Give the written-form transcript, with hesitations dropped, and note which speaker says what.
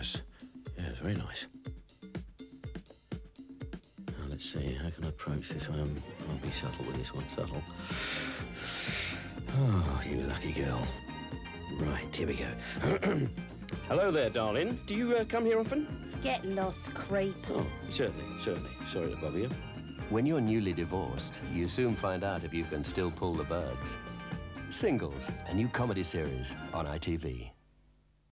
Speaker 1: Yes. Yes, very nice. Now, let's see, how can I approach this one? I'll be subtle with this one, subtle. Oh, you lucky girl. Right, here we go. Hello there, darling. Do you come here often?
Speaker 2: Get lost, creep.
Speaker 1: Oh, certainly, certainly. Sorry to bother you.
Speaker 3: When you're newly divorced, you soon find out if you can still pull the birds. Singles, a new comedy series on ITV.